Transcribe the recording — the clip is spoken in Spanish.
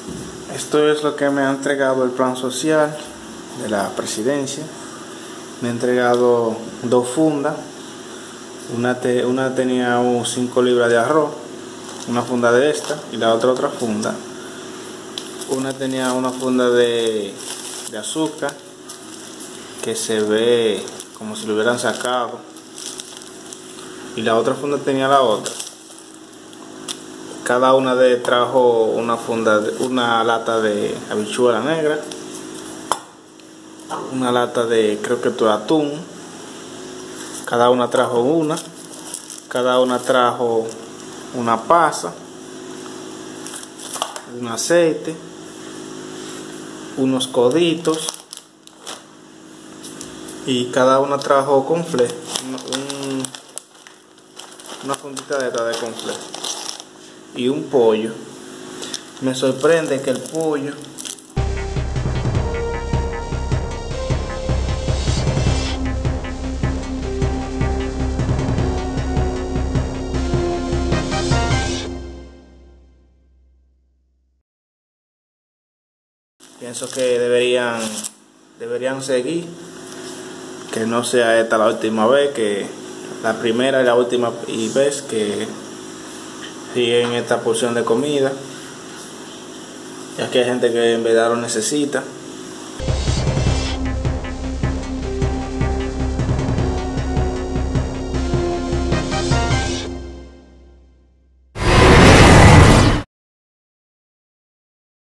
Esto es lo que me ha entregado el plan social de la presidencia. Me ha entregado 2 fundas. Una tenía 5 libras de arroz, una funda de esta, y la otra funda. Una tenía una funda de azúcar que se ve como si lo hubieran sacado, y la otra funda tenía la otra. Cada una trajo una lata de habichuela negra, una lata de, creo que de atún. Cada una trajo una. Cada una trajo una pasa, un aceite, unos coditos, y cada una trajo conflé, una fundita de conflé y un pollo. Me sorprende que el pollo pienso que deberían seguir, que no sea esta la última vez, que la primera y la última vez que siguen esta porción de comida, ya que hay gente que en verdad lo necesita.